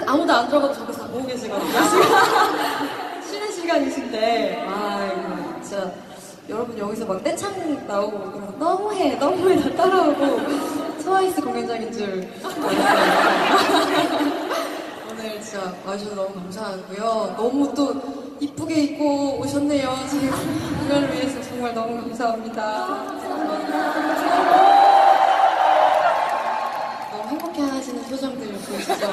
아무도 안 들어가도 저기서 다 보고 계시거든요. 지금 쉬는 시간이신데 이거 진짜 여러분 여기서 막 떼창 나오고 그래서 너무해 다 따라오고 트와이스 공연장인 줄 알았어요. 오늘 진짜 와주셔서 너무 감사하고요. 너무 또 이쁘게 입고 오셨네요. 지금 그걸 위해서 정말 너무 감사합니다. 너무 행복해하시는 표정들 보이시죠?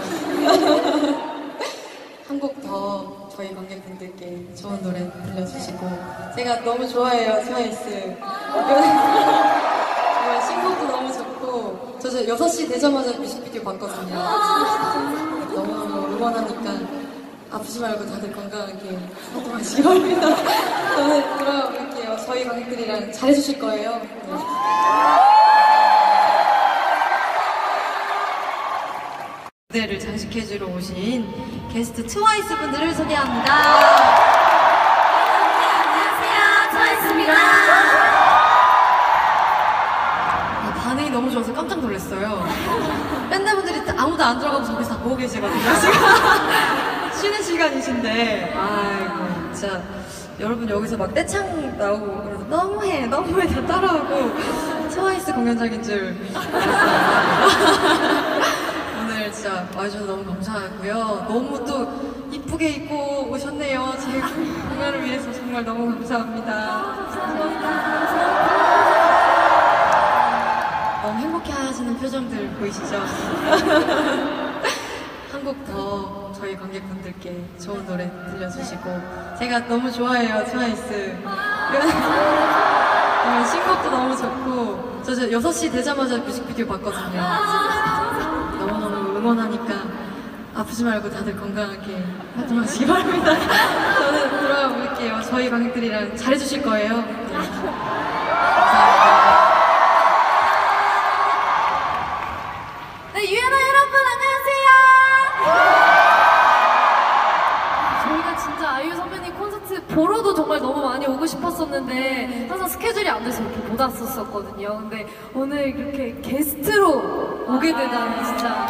한 곡 더 저희 관객분들께 좋은 노래 들려주시고 제가 너무 좋아해요, 트와이스. 정말 신곡도 너무 좋고 저 6시 되자마자 뮤직비디오 봤거든요. 너무 응원하니까 아프지 말고 다들 건강하게 활동하시기 바랍니다. 저는 돌아올게요. 저희 관객들이랑 잘해주실 거예요. 네. 무대를 장식해주러 오신 게스트 트와이스 분들을 소개합니다. 안녕하세요, 트와이스입니다. 반응이 너무 좋아서 깜짝 놀랐어요. 팬들분들이 아무도 안 들어가고 저기서 다 보고 계시거든요. 지금 쉬는 시간이신데 진짜 여러분 여기서 막 떼창 나오고 그래서 너무해 다 따라오고 트와이스 공연장인 줄 알았어요. 오늘 진짜 와주셔서 너무 감사하고요. 너무 또 이쁘게 입고 오셨네요. 제 공연을 위해서 정말 너무 감사합니다. 너무 행복해하시는 표정들 보이시죠? 한 곡 더 저희 관객분들께 좋은 노래 들려주시고 제가 너무 좋아해요, 트와이스. 신곡도 너무 좋고 저 6시 되자마자 뮤직비디오 봤거든요. 너무너무 응원하니까 아프지 말고 다들 건강하게 활동하시기 바랍니다. 저는 돌아올게요. 저희 관객들이랑 잘해주실 거예요. 네. 감사합니다. 네, 유엔아 여러분 안녕하세요. 저희가 진짜 아이유 선배님 콘서트 보러도 정말 너무 많이 오고 싶었었는데 항상 스케줄이 안 돼서 이렇게 못 왔었거든요. 근데 오늘 이렇게 게스트로 오게 되다니 진짜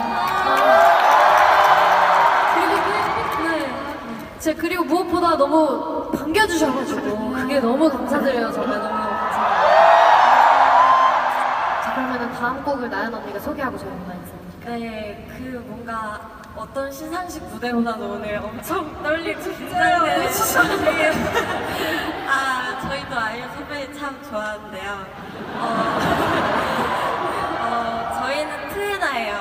그리고 무엇보다 너무 반겨주셔가지고 그게 너무 감사드려요. 정말 너무 감사드려요. 자, 그러면은 다음 곡을 나연 언니가 소개하고 저희 누나 있습니까? 네, 뭔가 어떤 시상식 무대보다도 오늘 엄청 떨리고 긴장되는 저희도 아이유 선배님 참 좋아하는데요. 저희는 트에나예요.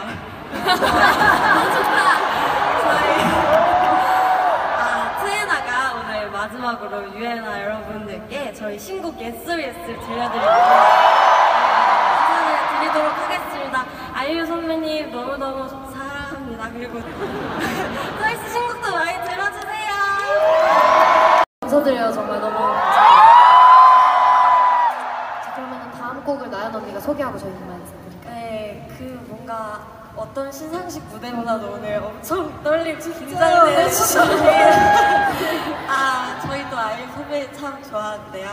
트에나가 오늘 마지막으로 유엔아 여러분들께 저희 신곡 SOS를 들려드리고 인사를 드리도록 하겠습니다. 아이유 선배님 너무너무 사랑합니다. 그리고 트와이스 신곡도 많이 들어주세요. 감사드려요. 정말 너무 감사드려요. 자, 그러면 다음 곡을 나연 언니가 소개하고 저희 누나 있습니까? 네, 뭔가 어떤 시상식 무대보다도 오늘 엄청 떨리고 긴장되는 저희도 아이유 선배님 참 좋아하는데요.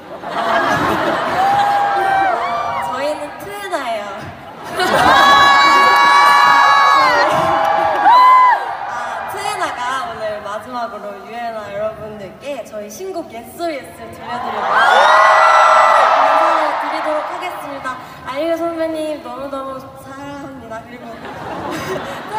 저희는 트에나예요. 트에나가 오늘 마지막으로 유엔아 여러분들께 저희 신곡 SOS를 들려드리고 인사를 드리도록 하겠습니다. 아이유 선배님 너무너무 사랑합니다. 그리고